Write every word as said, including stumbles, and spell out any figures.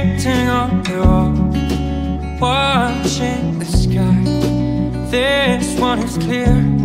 sitting on the wall, watching the sky. This one is clear.